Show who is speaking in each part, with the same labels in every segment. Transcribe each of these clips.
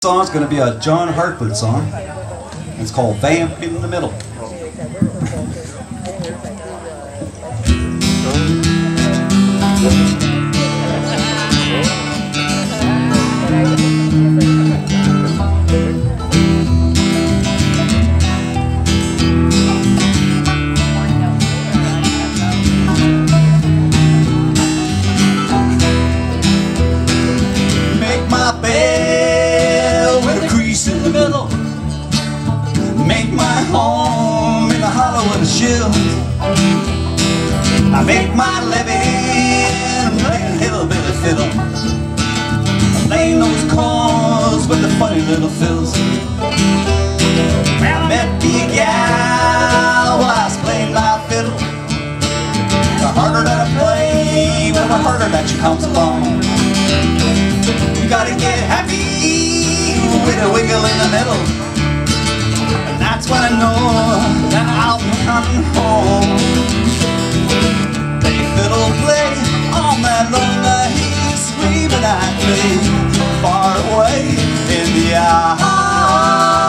Speaker 1: Song's going to be a John Hartford song. It's called Vamp in the Middle.
Speaker 2: Make my home in the hollow of the shield. I make my living playing hillbilly fiddle, playing those chords with the funny little fills. Well, I met the gal while I was playing my fiddle. The harder that I play, well, the harder that she comes along. You gotta get happy with a wiggle in the middle. That's when I know that I'll be coming home. They fiddle play on that lonely hill, screaming at me far away in the yard.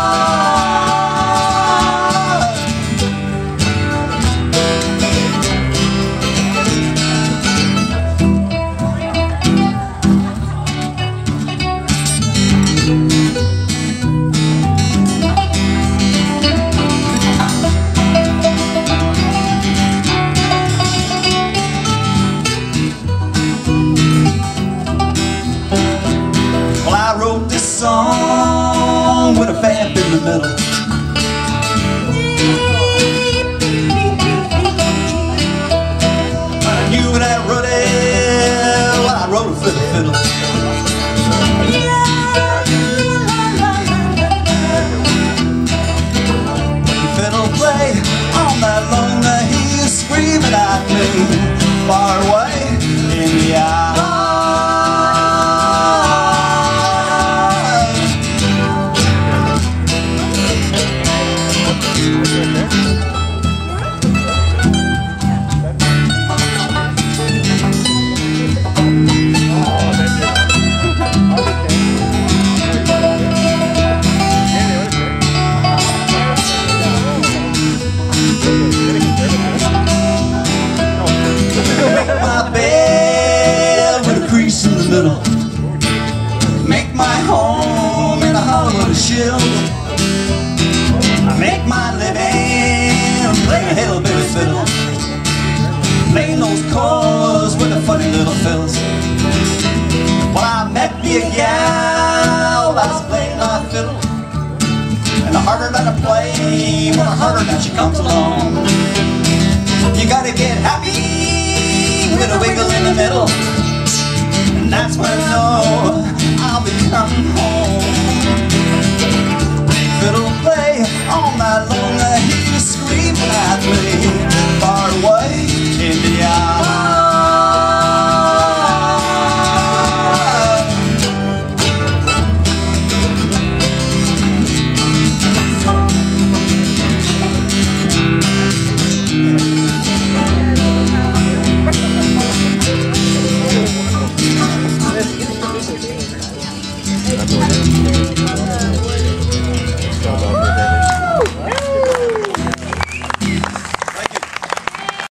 Speaker 2: Song with a vamp in the middle. I knew when I wrote it, well, I wrote it for the fiddle. Fiddle play on that lonely hill, screaming at me far away in the yard. Make my home in the hollow of the shield. I make my living playing hillbilly fiddle, playing those chords with the funny little fills. Well, I met me a gal, I was playing my fiddle, and the harder that I play, well, the harder that she comes along.